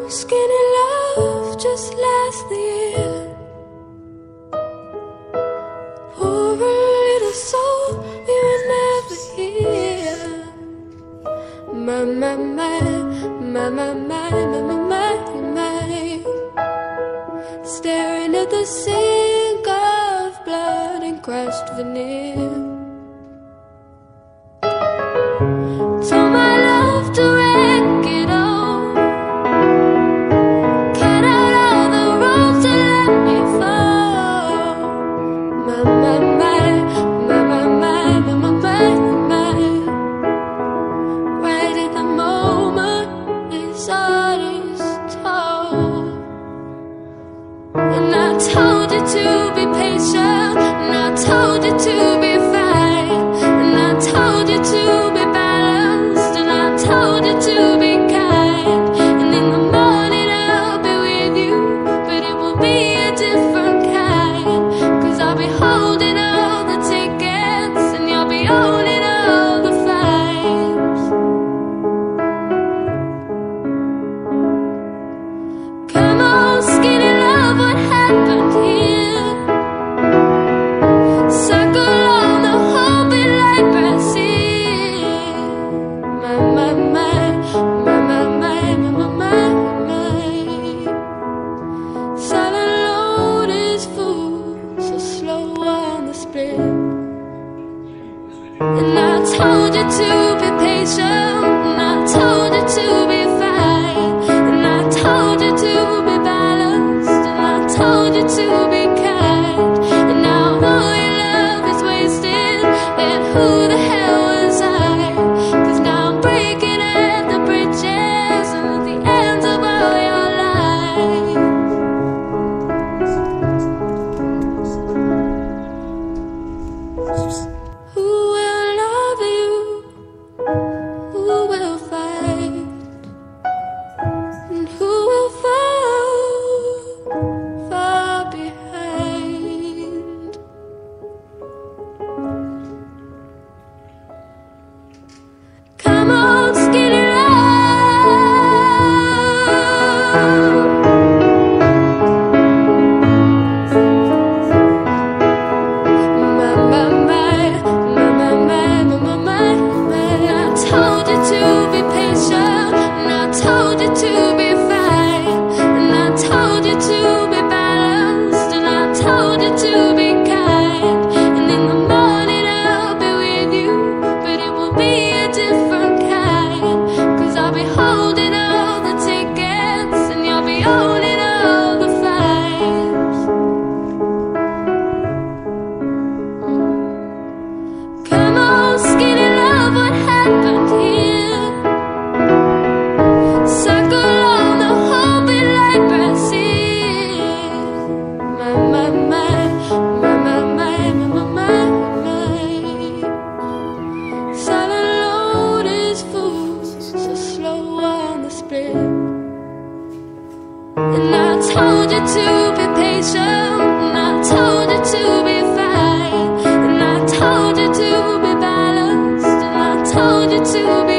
Skinny love just last the year. Poor little soul, we were never here. My, my, my, my, my, my, my, my, my. Staring at the sink of blood and crushed veneer. Told my love to wreck it all. Cut out all the roads to let me fall. My, my, my, my, my, my, my, my, my, my. Right in the moment, his heart is told. And I told you to be patient, and I told you to be fine, and I told you to be balanced, and I told you to be kind. And in the morning I'll be with you, but it will be a different kind. 'Cause I'll be holding all the tickets, and you'll be owning all the flights. Come on, skinny love, what happened here? Circle on the whole bit like Brazil. My, my, my, my, my, my, my, my, my. Silent load is full, so slow on the split. And I told you to be patient, and I told you to be fine, and I told you to be balanced, and I told you to be kind. And now all your love is wasted, and who the hell was I? 'Cause now I'm breaking at the bridges and at the ends of all your life. Who will love you? Who will fight? And who will fall far behind? Come on, skinny love. My, my, my, my, my, my, my, my, my. I told you to be patient, and I told you to be fine, and I told you to be balanced, and I told you to be kind. And in the morning I'll be with you, but it will be a different kind. 'Cause I'll be holding all the tickets, and you'll be owning all the flights. Come on, skinny love, what happened here? Circle on the whole bit like Brazil. My, my, my, my, my, my, my, my, my. Silent load is full, so slow on the split. And I told you to be patient, and I told you to be fine, and I told you to be balanced, and I told you to be